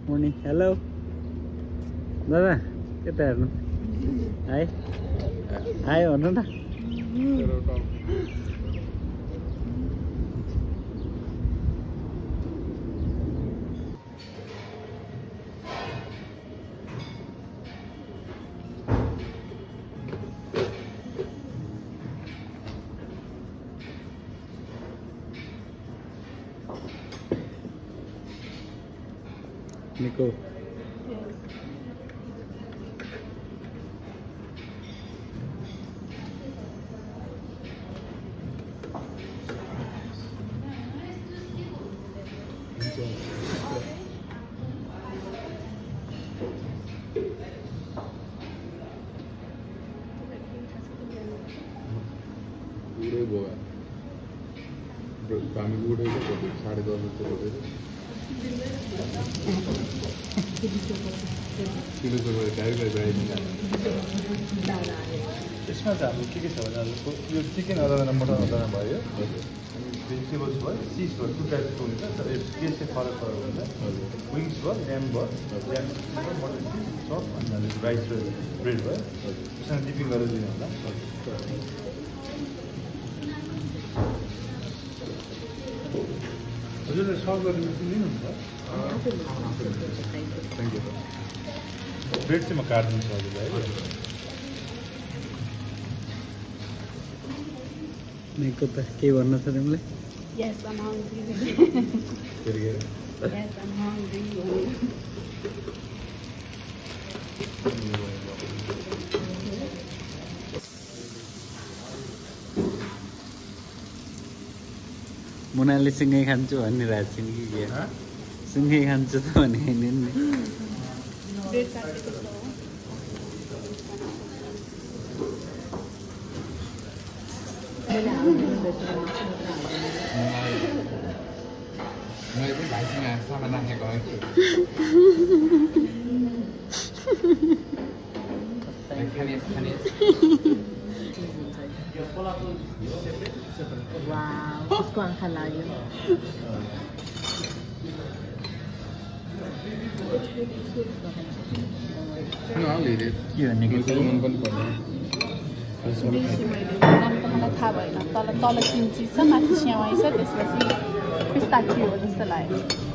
Morning. Hello. Dada, के त हेर्नु हाय हाय भन्नु न Nico. यसमा चाहिँ हाम्रो के छ भने यो चिकन अदना मटन अदना भयो भेजिटेबल्स भयो चिज भयो टु टाइप्सको हुन्छ तर के चाहिँ फरक फरक हुन्छ विङ्स भयो ल्याम्ब भयो ल्याम्ब मटन चिज चप अनि राइस र ब्रेड भयो त्यसमा डिपिङ गरेर दिनु होला हजुरले सर्भ गरेर लिनुहुन्छ थ्याङ्क यू ब्रेड चाहिँ म काटिदिन्छु हजुरलाई Nico त के भन्न छ तिमीले Yes, I'm hungry. Yes, I'm hungry. मुनाले सिँगै खान्छु भनिरहेको छिन् कि के सिँगै खान्छु त भने नि Bread काटेको छ मैले पनि भाइसँग सामान राखेको खाने Wow, उसको आँखा लाग्यो के भनेको मन पनि पर्दैन नाम त मलाई थाहा भएन तल तल किन चिज छ माथि स्यावाई छ त्यसपछि पिस्ताचियो जस्तो लाग्यो